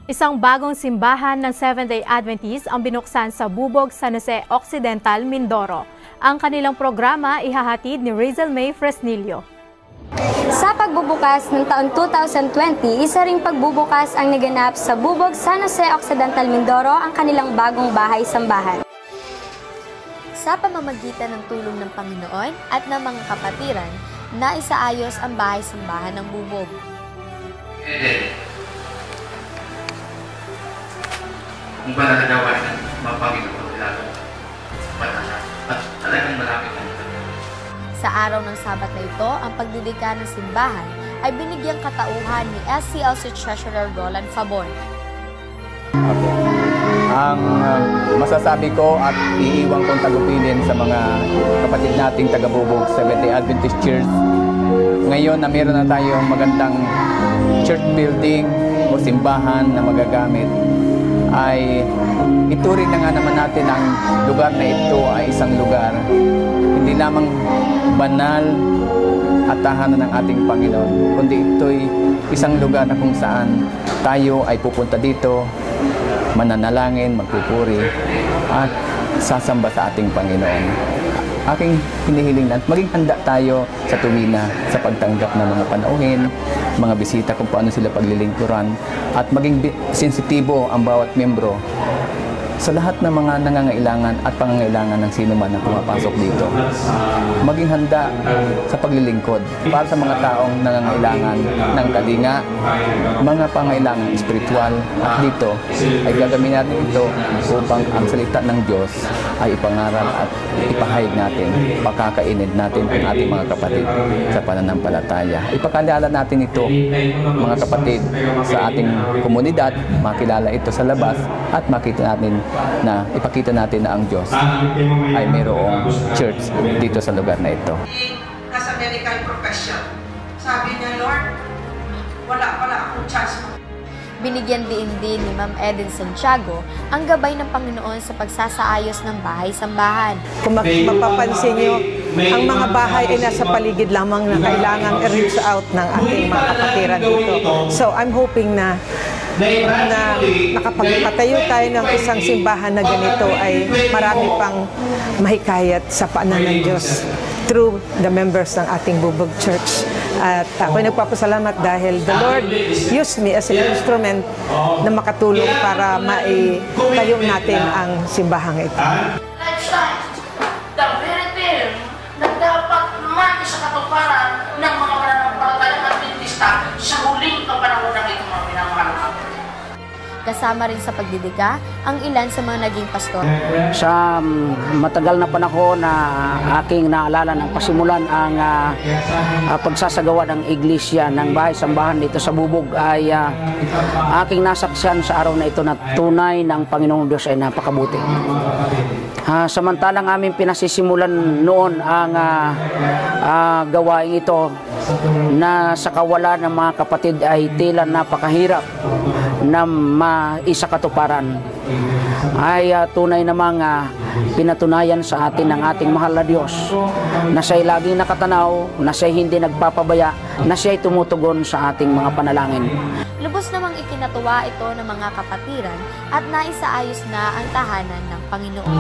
Isang bagong simbahan ng Seventh-day Adventist ang binuksan sa Bubog, San Jose Occidental, Mindoro. Ang kanilang programa ihahatid ni Razel May Fresnillo. Sa pagbubukas ng taon 2020, isa ring pagbubukas ang naganap sa Bubog, San Jose Occidental, Mindoro ang kanilang bagong bahay-sambahan. Sa pamamagitan ng tulong ng Panginoon at ng mga kapatiran, naisaayos ang bahay-sambahan ng Bubog. Kung ba nagagawa ng mga Panginoon lalo matalas at talagang malapit na ito. Sa araw ng Sabat na ito, ang pagdidika ng simbahan ay binigyang katauhan ni SCLC Treasurer Roland Fabon. Ang masasabi ko at iiwang kong tagupilin sa mga kapatid nating taga-Bubog Seventh-day Adventist Church, ngayon na meron na tayong magandang church building o simbahan na magagamit, ay ituring na nga naman natin ang lugar na ito ay isang lugar hindi lamang banal at tahanan ng ating Panginoon, kundi ito'y isang lugar na kung saan tayo ay pupunta dito, mananalangin, magpupuri at sasamba sa ating Panginoon. Aking hinihiling na maging handa tayo sa tuwina sa pagtanggap ng mga panauhin, mga bisita kung paano sila paglilingkuran, at maging sensitibo ang bawat membro sa lahat ng mga nangangailangan at pangangailangan ng sino man na pumapasok dito. Maging handa sa paglilingkod para sa mga taong nangangailangan ng kalinga, mga pangailangan espiritual, at dito ay gagamitin natin ito upang ang salita ng Diyos ay ipangaral at ipahayag natin, pakakainid natin ang ating mga kapatid sa pananampalataya. Ipakilala natin ito, mga kapatid, sa ating komunidad, makilala ito sa labas at makita natin na ipakita natin na ang Diyos ay mayroong church dito sa lugar na ito. Nasa medical profession. Sabi niya, Lord, wala pala akong chance. Binigyan din ni Ma'am Eden Santiago ang gabay ng Panginoon sa pagsasaayos ng bahay-sambahan. Kung mapapansin niyo, ang mga bahay ay nasa paligid lamang na kailangang i-reach out ng ating mga kapatiran dito. So I'm hoping na nakapagpatayo tayo ng isang simbahan na ganito ay marami pang mahikayat sa paanan ng Diyos through the members ng ating Bubog Church. At ako'y nagpapasalamat dahil the Lord used me as an instrument na makatulong para maitayo natin ang simbahang ito. The very thing na dapat maisakatuparan ng mga mananampalatayang Adventista sa huling kapanahon ng itong mga minamahal. Kasama rin sa pagdidika ang ilan sa mga naging pastor. Sa matagal na panahon na aking naalala ng pasimulan ang pagsasagawa ng iglesia ng bahay-sambahan dito sa Bubog ay aking nasaksihan sa araw na ito na tunay ng Panginoong Diyos ay napakabuti. Samantalang aming pinasisimulan noon ang gawain ito na sa kawalan ng mga kapatid ay tila napakahirap na maisakatuparan, ay tunay namang pinatunayan sa atin ng ating mahal na Diyos na siya'y laging nakatanaw, na siya'y hindi nagpapabaya, na siya'y tumutugon sa ating mga panalangin. Lubos namang ikinatuwa ito ng mga kapatiran at naisaayos na ang tahanan ng Panginoon.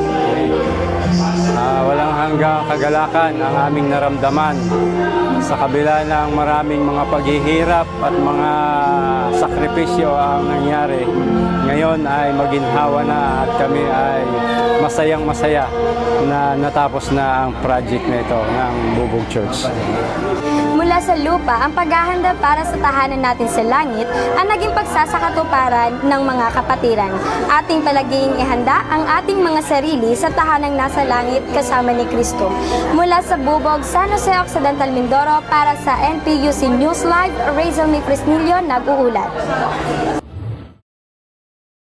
Walang hanggang kagalakan ang aming naramdaman sa kabila ng maraming mga paghihirap at mga sakripisyo ang nangyari. Ngayon ay maginhawa na at kami ay masayang-masaya na natapos na ang project na ito ng Bubog Church. Mula sa lupa, ang paghahanda para sa tahanan natin sa langit ang naging pagsasakatuparan ng mga kapatiran. Ating palaging ihanda ang ating mga sarili sa tahanang nasa langit kasama ni Kristo. Mula sa Bubog, San Jose Occidental, Mindoro, para sa NPUC News Live, Razel May Fresnillo nag-uulat.